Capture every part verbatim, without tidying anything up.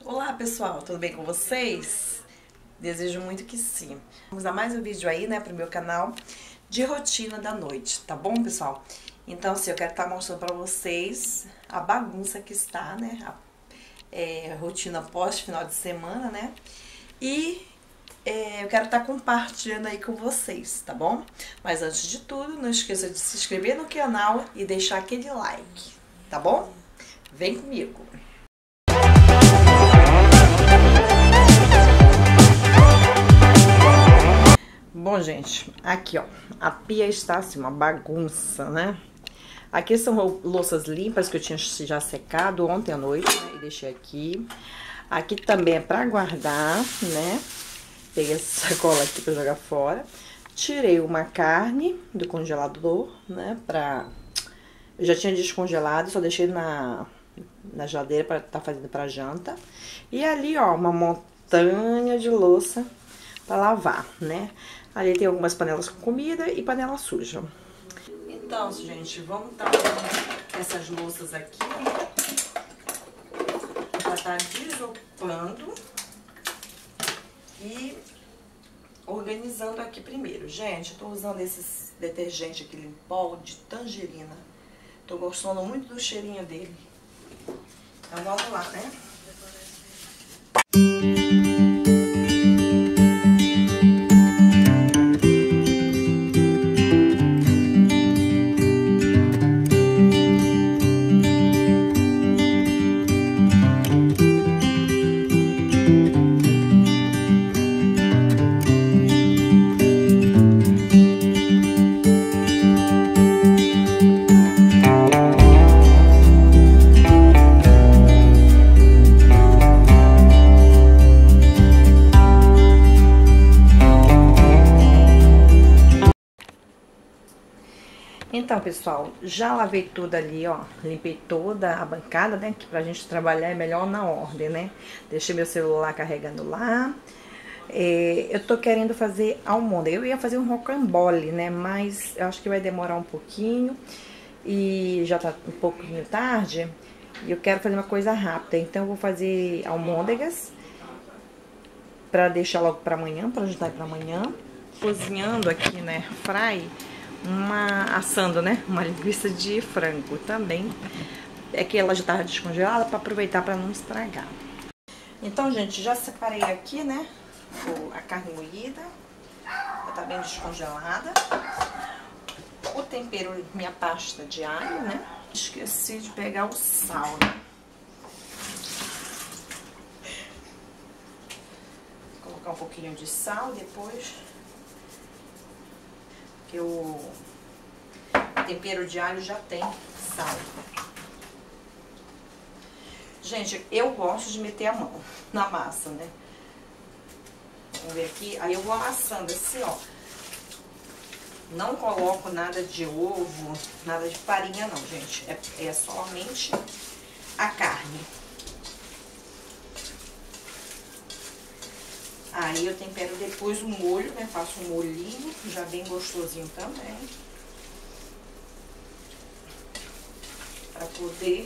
Olá pessoal, tudo bem com vocês? Desejo muito que sim. Vamos a mais um vídeo aí, né, pro meu canal de rotina da noite, tá bom, pessoal? Então, assim, eu quero estar mostrando pra vocês a bagunça que está, né, a é, rotina pós final de semana, né? E é, eu quero estar compartilhando aí com vocês, tá bom? Mas antes de tudo, não esqueça de se inscrever no canal e deixar aquele like, tá bom? Vem comigo! Bom, gente, aqui, ó, a pia está assim, uma bagunça, né? Aqui são louças limpas que eu tinha já secado ontem à noite, né? E deixei aqui. Aqui também é pra guardar, né? Peguei essa sacola aqui pra jogar fora. Tirei uma carne do congelador, né? Pra... Eu já tinha descongelado, só deixei na, na geladeira pra tá fazendo pra janta. E ali, ó, uma montanha de louça pra lavar, né? Ali tem algumas panelas com comida e panela suja. Então, gente, vamos estar com essas louças aqui, já tá desocupando e organizando aqui primeiro. Gente, eu tô usando esse detergente aqui, Limpol, de tangerina. Tô gostando muito do cheirinho dele. Então, vamos lá, né? Então, pessoal, já lavei tudo ali, ó, limpei toda a bancada, né, que pra gente trabalhar é melhor na ordem, né. Deixei meu celular carregando lá. É, eu tô querendo fazer almôndega. Eu ia fazer um rocambole, né, mas eu acho que vai demorar um pouquinho e já tá um pouquinho tarde e eu quero fazer uma coisa rápida. Então, eu vou fazer almôndegas pra deixar logo pra amanhã, pra jantar pra amanhã. Cozinhando aqui, né, fry. Uma, assando, né, uma linguiça de frango também. É que ela já tava descongelada para aproveitar para não estragar. Então, gente, já separei aqui, né, a carne moída. Já tá bem descongelada. O tempero, minha pasta de alho, né. Esqueci de pegar o sal, né. Vou colocar um pouquinho de sal depois. Que o tempero de alho já tem sal. Gente, eu gosto de meter a mão na massa, né? Vamos ver aqui. Aí eu vou amassando assim, ó. Não coloco nada de ovo, nada de farinha não, gente. É, é somente a carne. Aí eu tempero depois o molho, né? Faço um molhinho, já bem gostosinho também. Pra poder...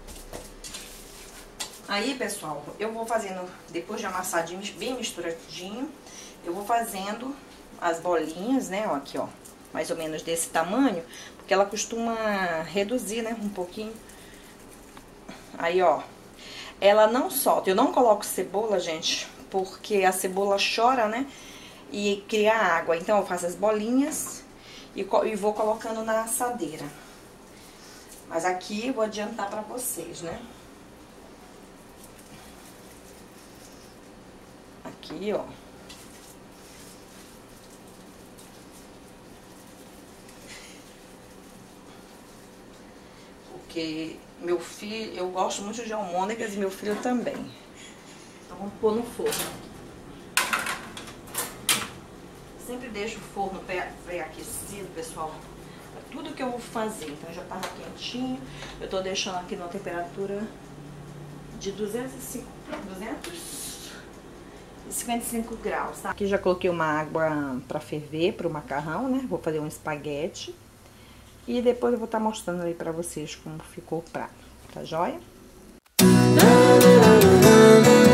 Aí, pessoal, eu vou fazendo, depois de amassadinho, bem misturadinho, eu vou fazendo as bolinhas, né? Ó, aqui, ó, mais ou menos desse tamanho, porque ela costuma reduzir, né? Um pouquinho. Aí, ó, ela não solta. Eu não coloco cebola, gente, porque a cebola chora, né, e cria água. Então, eu faço as bolinhas e, e vou colocando na assadeira. Mas aqui eu vou adiantar pra vocês, né. Aqui, ó. Porque meu filho, eu gosto muito de almôndegas e meu filho também. Então, vamos pôr no forno. Sempre deixo o forno pré-aquecido, pessoal. Pra tudo que eu vou fazer. Então, já tava quentinho. Eu tô deixando aqui numa temperatura de duzentos e cinquenta e cinco graus, tá? Aqui já coloquei uma água pra ferver pro macarrão, né? Vou fazer um espaguete. E depois eu vou estar mostrando aí pra vocês como ficou o prato. Tá joia?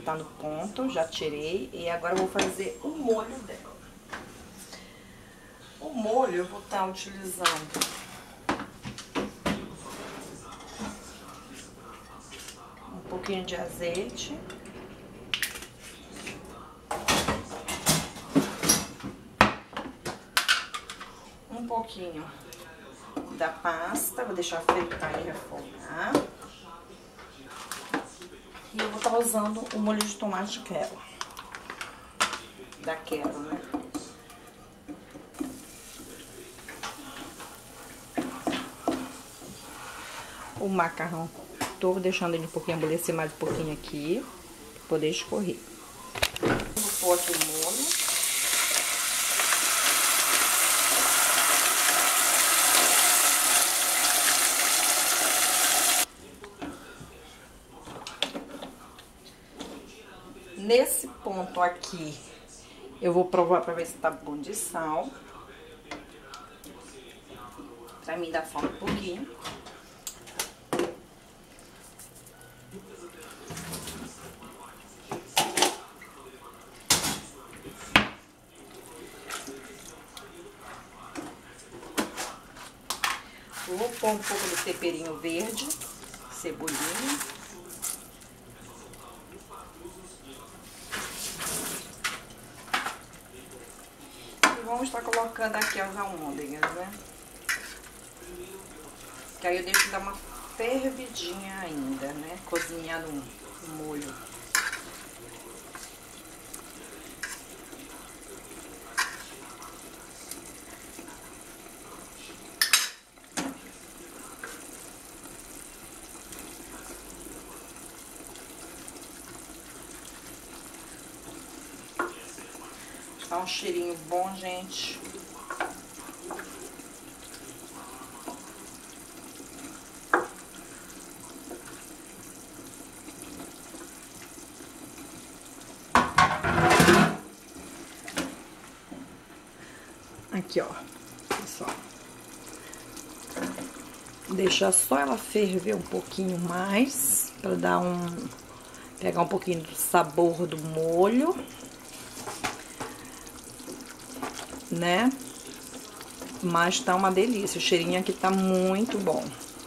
tá no ponto, já tirei. E agora eu vou fazer o molho dela. O molho eu vou estar utilizando um pouquinho de azeite. Um pouquinho da pasta, vou deixar fritar e refogar. E eu vou estar usando o molho de tomate Quero. Da Quero, né? O macarrão, tô deixando ele um pouquinho amolecer mais um pouquinho aqui, pra poder escorrer. Vou pôr aqui o molho. Nesse ponto aqui, eu vou provar pra ver se tá bom de sal. Pra mim dar sal um pouquinho. Eu vou pôr um pouco de temperinho verde, cebolinha. E vamos estar colocando aqui as almôndegas, né? Que aí eu deixo dar uma fervidinha ainda, né? Cozinhar no molho. Dá um cheirinho bom, gente. Aqui, ó, pessoal. Deixar só ela ferver um pouquinho mais, pra dar um... pegar um pouquinho do sabor do molho, né? Mas tá uma delícia, o cheirinho aqui tá muito bom.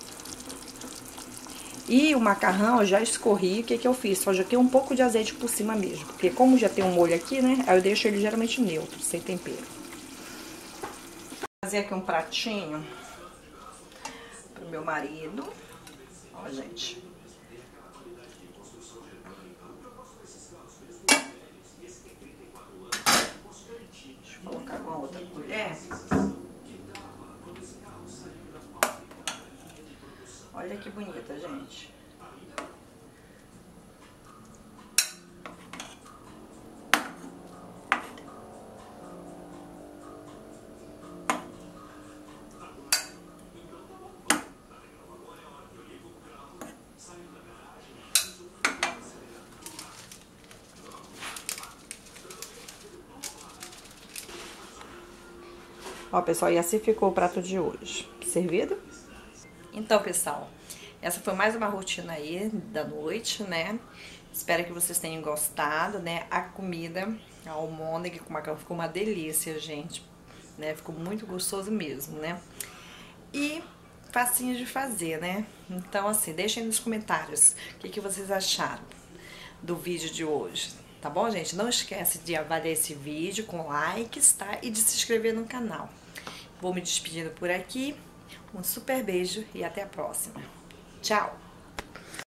E o macarrão eu já escorri, o que que eu fiz? Só joguei um pouco de azeite por cima mesmo, porque como já tem um molho aqui, né? Aí eu deixo ele geralmente neutro, sem tempero. Vou fazer aqui um pratinho pro meu marido. Ó, gente. Deixa eu colocar uma outra colher. Olha que bonita, gente. Ó, pessoal, e assim ficou o prato de hoje. Servido? Então, pessoal, essa foi mais uma rotina aí da noite, né? Espero que vocês tenham gostado, né? A comida, a almôndega com macarrão ficou uma delícia, gente, né? Ficou muito gostoso mesmo, né? E facinho de fazer, né? Então, assim, deixem nos comentários o que, que vocês acharam do vídeo de hoje. Tá bom, gente? Não esquece de avaliar esse vídeo com likes, tá? E de se inscrever no canal. Vou me despedindo por aqui. Um super beijo e até a próxima. Tchau!